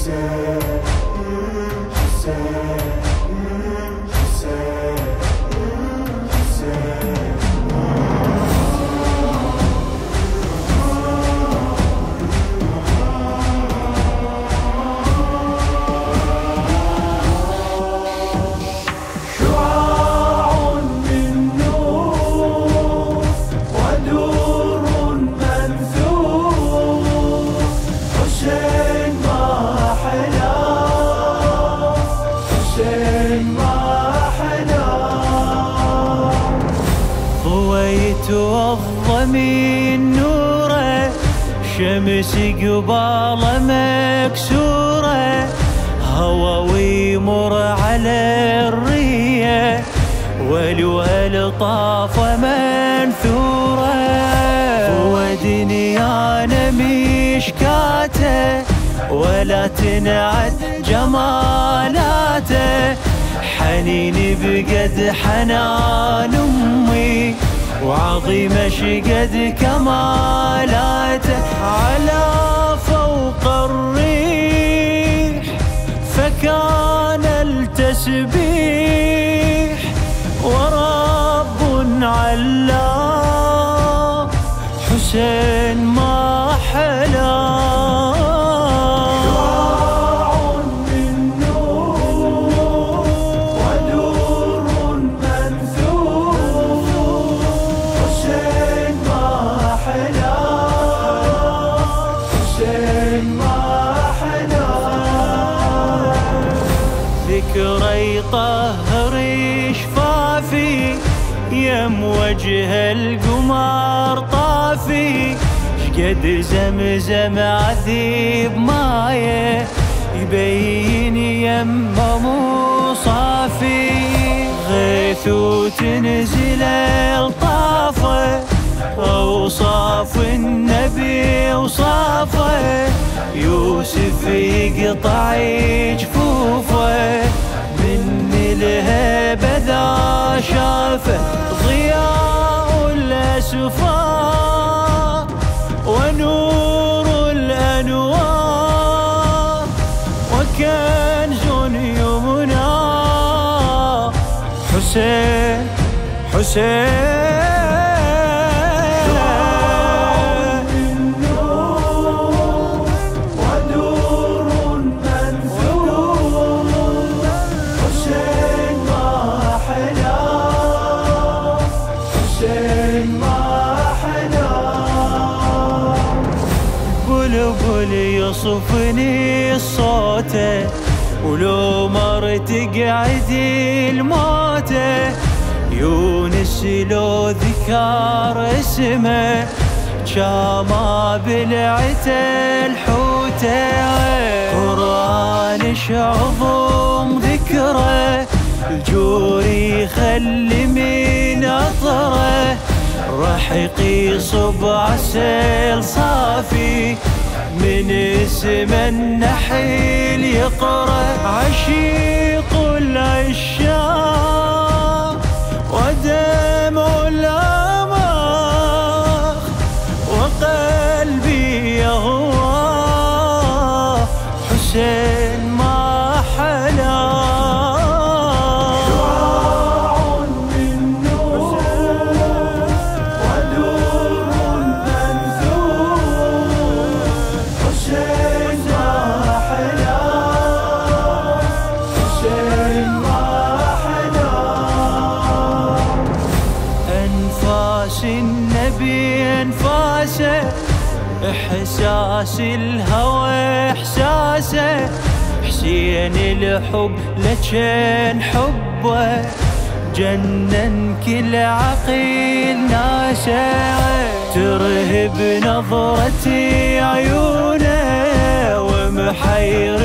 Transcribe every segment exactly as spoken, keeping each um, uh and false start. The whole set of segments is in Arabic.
توضى من نوره، شمس قباله مكسوره، هوى ويمر على الريه، والوهل طافه منثوره. ودنيانا مشكاته ولا تنعد جمالاته، حنين بقد حنان امي وعظيمة شقد كمالاته. على فوق الريح فكان التسبيح، ورب علاه حسين ما حلاه. ذكرى يطهر شفافي يم وجه القمر طافي، شقد زمزم عذيب مايه يبين يمه مو صافي. غيث وتنزل الطافه اوصاف النبي وصافه، يوسف يقطع جفوفه من الهبه ذا شافه. ضياء الاسفار ونور الانوار، وكنز يمنى حسين حسين. بلبل يصفني الصوته ولو مر تقعد الموته، يونس لو ذكر اسمه جاما بلعته الحوته. قرآن شعظم ذكره الجوري خلي من اطره، رحق يصب عسل صافي من اسم النحيل يقرأ. عشيق العشاق ودمع الأماخ وقلبي يهوى حسين ما حلاه. النبي انفاسه احساس الهوى احساسه، حسين الحب لجن حبه جنن كل عقيل ناسه. ترهب نظرتي عيونه ومحير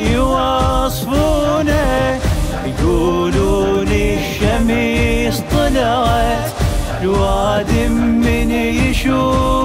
يوصفونه، يقولون الشمس طلعت الوادم من يشوف